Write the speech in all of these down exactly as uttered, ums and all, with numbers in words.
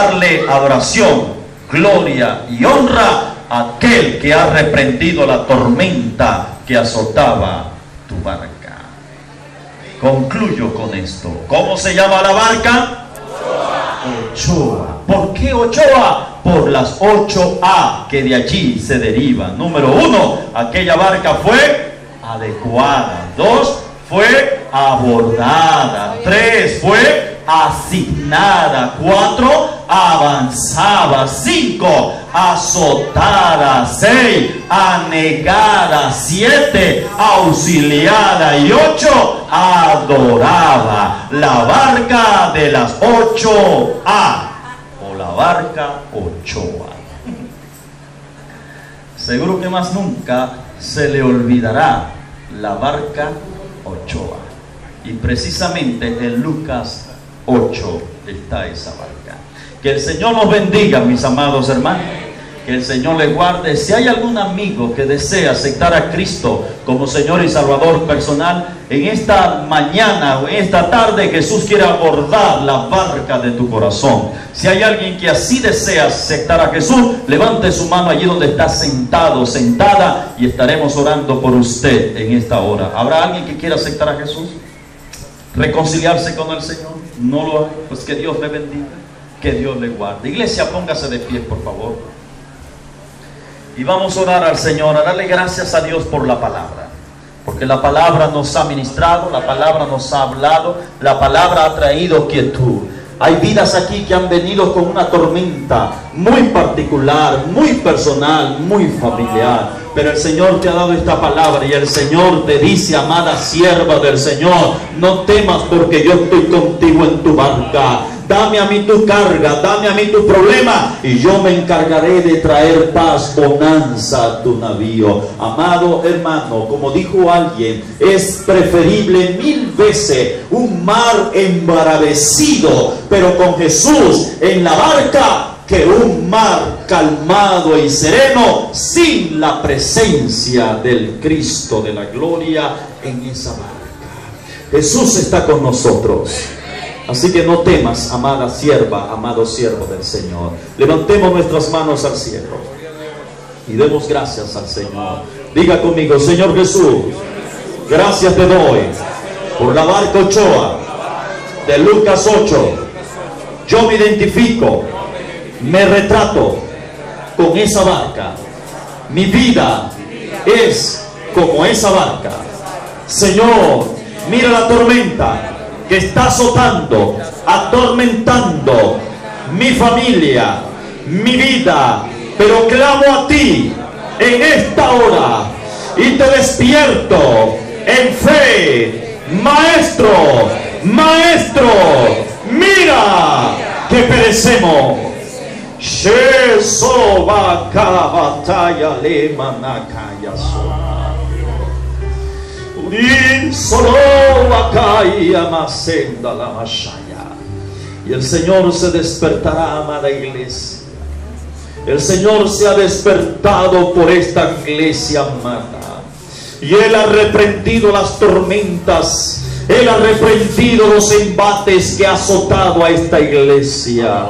darle adoración, gloria y honra a aquel que ha reprendido la tormenta que azotaba tu barca. Concluyo con esto. ¿Cómo se llama la barca? Ochoa. ¿Por qué Ochoa? Por las ocho A que de allí se derivan. Número uno, aquella barca fue adecuada. Dos, fue abordada. Tres, fue asignada. Cuatro, avanzaba. Cinco, azotada. Seis, anegada. Siete, auxiliada. Y ocho, adoraba. La barca de las ocho A, o la barca Ochoa. Seguro que más nunca se le olvidará la barca Ochoa. Y precisamente en Lucas ocho está esa barca. Que el Señor nos bendiga, mis amados hermanos. Que el Señor les guarde. Si hay algún amigo que desea aceptar a Cristo como Señor y Salvador personal, en esta mañana o en esta tarde Jesús quiere abordar la barca de tu corazón. Si hay alguien que así desea aceptar a Jesús, levante su mano allí donde está sentado, sentada, y estaremos orando por usted en esta hora. ¿Habrá alguien que quiera aceptar a Jesús? ¿Reconciliarse con el Señor? No lo hay. Pues que Dios le bendiga, que Dios le guarde. Iglesia, póngase de pie, por favor. Y vamos a orar al Señor, a darle gracias a Dios por la palabra. Porque la palabra nos ha ministrado, la palabra nos ha hablado, la palabra ha traído quietud. Hay vidas aquí que han venido con una tormenta muy particular, muy personal, muy familiar. Pero el Señor te ha dado esta palabra y el Señor te dice: amada sierva del Señor, no temas porque yo estoy contigo en tu barca. Dame a mí tu carga, dame a mí tu problema y yo me encargaré de traer paz, bonanza a tu navío. Amado hermano, como dijo alguien, es preferible mil veces un mar embravecido, pero con Jesús en la barca, que un mar calmado y sereno sin la presencia del Cristo de la gloria en esa barca. Jesús está con nosotros. Así que no temas, amada sierva, amado siervo del Señor. Levantemos nuestras manos al cielo y demos gracias al Señor. Diga conmigo: Señor Jesús, gracias te doy por la barca Ochoa de Lucas ocho. Yo me identifico, me retrato con esa barca. Mi vida es como esa barca. Señor, mira la tormenta que está azotando, atormentando mi familia, mi vida, pero clamo a ti en esta hora y te despierto en fe. Maestro, maestro, mira que perecemos. Y el Señor se despertará, amada iglesia. El Señor se ha despertado por esta iglesia amada. Y Él ha reprendido las tormentas. Él ha reprendido los embates que ha azotado a esta iglesia.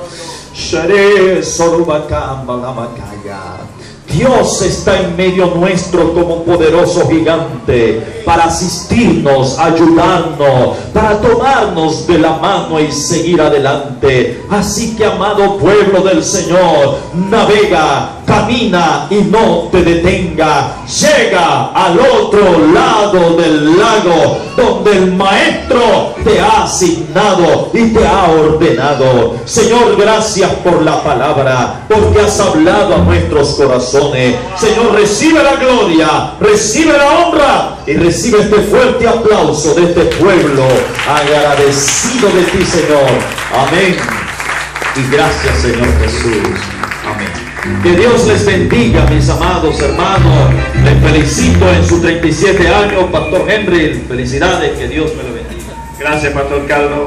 Dios está en medio nuestro como poderoso gigante para asistirnos, ayudarnos, para tomarnos de la mano y seguir adelante. Así que, amado pueblo del Señor, navega, camina y no te detenga. Llega al otro lado del lago donde el Maestro te ha asignado y te ha ordenado. Señor, gracias por la palabra, porque has hablado a nuestros corazones. Señor, recibe la gloria, recibe la honra y recibe este fuerte aplauso de este pueblo agradecido de ti, Señor. Amén. Y gracias, Señor Jesús. Amén. Que Dios les bendiga, mis amados hermanos. Les felicito en sus treinta y siete años, Pastor Henry. Felicidades, que Dios me lo bendiga. Gracias, Pastor Carlos.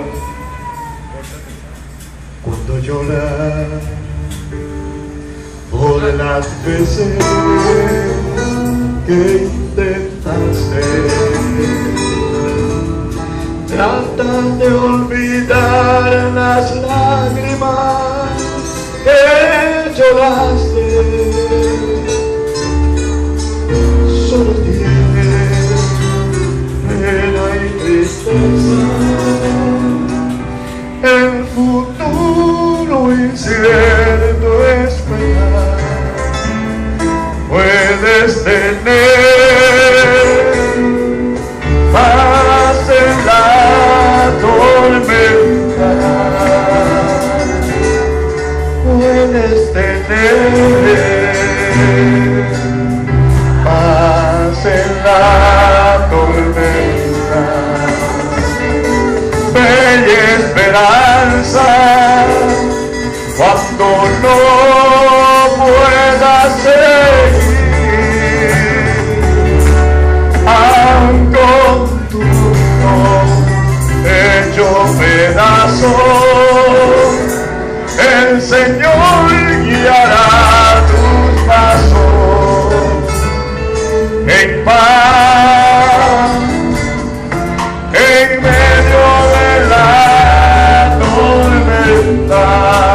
Cuando lloras por las veces que intentaste tratar de olvidar las lágrimas lloraste, solo tienes pena y tristeza. El futuro incierto esperar. Puedes tener paz en la tormenta. Puedes tener paz en la tormenta. Fe y esperanza cuando no puedas seguir, aun con tu mundo hecho pedazos, el Señor guiará tus pasos en paz, en medio de la tormenta.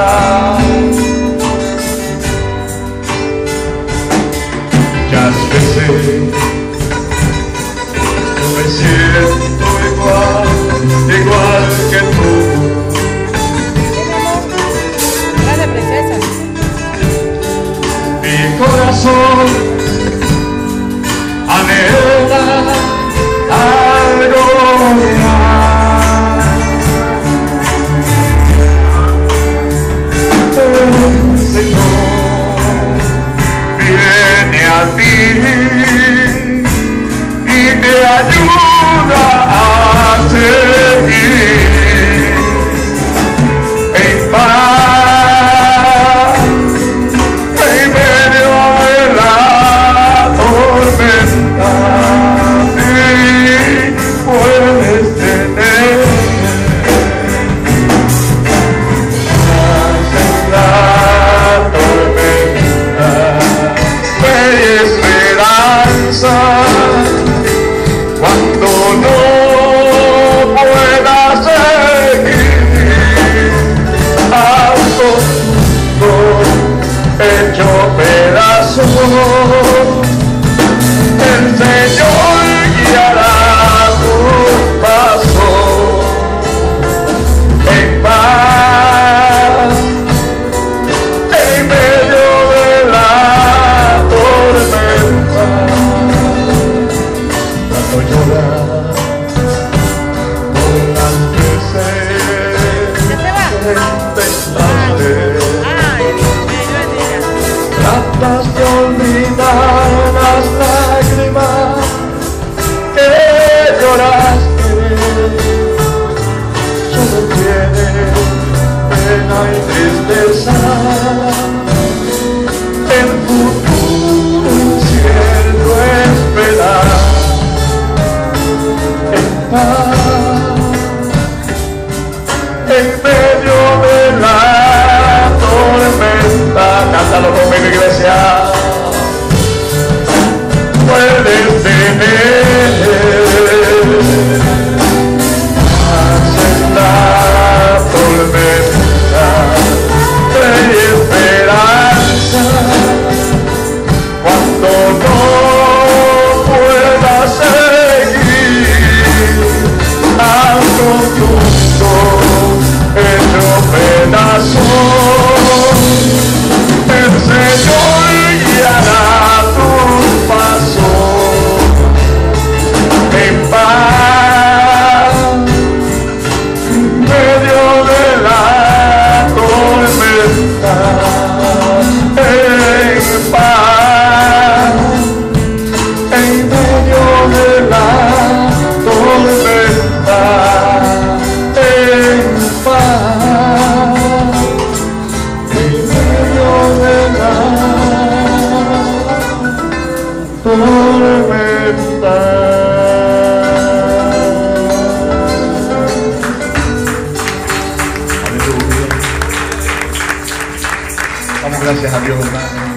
Muchas veces yo me siento igual, igual que tú. Mi corazón anhela algo más. El Señor viene a ti y te ayuda a seguir en paz, en medio de la tormenta. Sí, puedes tener paz en la tormenta, fe y esperanza cuando no puedas seguir, algo hecho pedazos, el Señor guiará tus pasos en paz, en medio de la tormenta. Cuando lloras por las veces que intentaste, tratas de olvidar las lágrimas que lloraste, solo tienes pena y tristeza. El futuro incierto esperar en paz, en medio de la tormenta. Cántalo conmigo, iglesia. Puedes tener paz en la tormenta, fe y esperanza cuando no puedas seguir, aun con tu mundo hecho pedazos, el Señor guiará tus pasos en paz, en medio de la tormenta, en paz, en medio de la tormenta, en paz, en medio de la tormenta. Aleluya. Damos gracias a Dios, hermano.